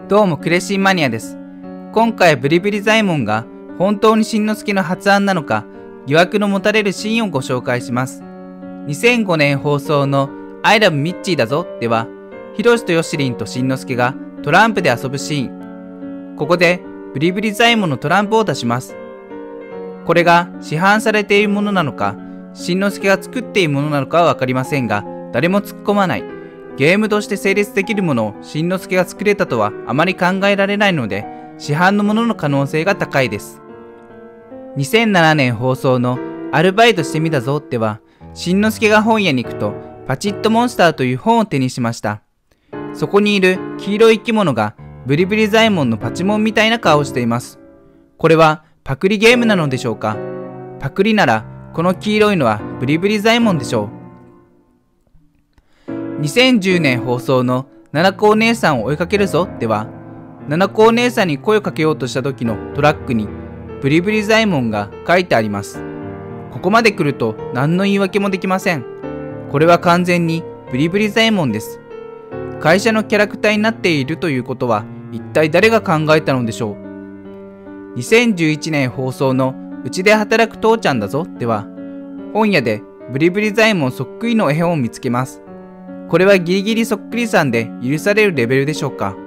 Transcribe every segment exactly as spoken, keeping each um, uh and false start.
どうもクレシンマニアです。今回ブリブリザイモンが本当にしんのすけの発案なのか疑惑の持たれるシーンをご紹介します。にせんごねん放送の I love ミッチーだぞでは、ヒロシとヨシリンとしんのすけがトランプで遊ぶシーン。ここでブリブリザイモンのトランプを出します。これが市販されているものなのか、しんのすけが作っているものなのかはわかりませんが、誰も突っ込まない。ゲームとして成立できるものをしんのすけが作れたとはあまり考えられないので、市販のものの可能性が高いです。にせんななねん放送のアルバイトしてみたぞでは、しんのすけが本屋に行くとパチッとモンスターという本を手にしました。そこにいる黄色い生き物がブリブリザイモンのパチモンみたいな顔をしています。これはパクリゲームなのでしょうか？パクリならこの黄色いのはブリブリザイモンでしょう。にせんじゅうねん放送のななこお姉さんを追いかけるぞでは、ななこお姉さんに声をかけようとした時のトラックにブリブリザイモンが書いてあります。ここまで来ると何の言い訳もできません。これは完全にブリブリザイモンです。会社のキャラクターになっているということは一体誰が考えたのでしょう。にせんじゅういちねん放送のうちで働く父ちゃんだぞでは、本屋でブリブリザイモンそっくりの絵本を見つけます。これはギリギリそっくりさんで許されるレベルでしょうか。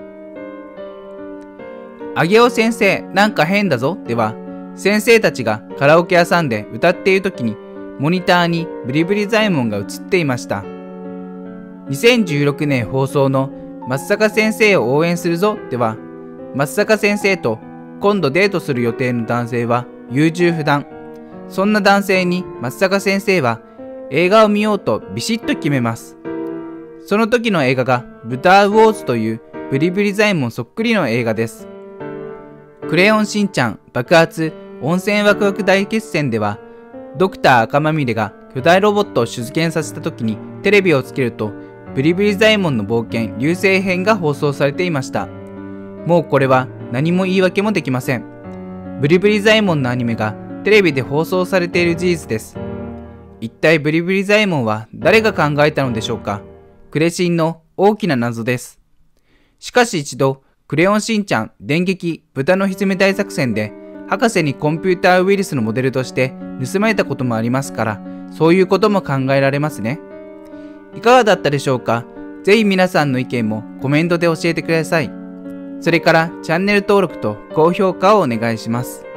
あげお先生なんか変だぞでは、先生たちがカラオケ屋さんで歌っている時にモニターにブリブリザイモンが映っていました。にせんじゅうろくねん放送の松坂先生を応援するぞでは、松坂先生と今度デートする予定の男性は優柔不断。そんな男性に松坂先生は映画を見ようとビシッと決めます。その時の映画がブターウォーズというブリブリザイモンそっくりの映画です。クレヨンしんちゃん爆発温泉ワクワク大決戦では、ドクター赤まみれが巨大ロボットを出現させた時にテレビをつけるとブリブリザイモンの冒険流星編が放送されていました。もうこれは何も言い訳もできません。ブリブリザイモンのアニメがテレビで放送されている事実です。一体ブリブリザイモンは誰が考えたのでしょうか。クレシンの大きな謎です。しかし一度、クレヨンしんちゃん電撃豚のひづめ大作戦で、博士にコンピューターウイルスのモデルとして盗まれたこともありますから、そういうことも考えられますね。いかがだったでしょうか。ぜひ皆さんの意見もコメントで教えてください。それからチャンネル登録と高評価をお願いします。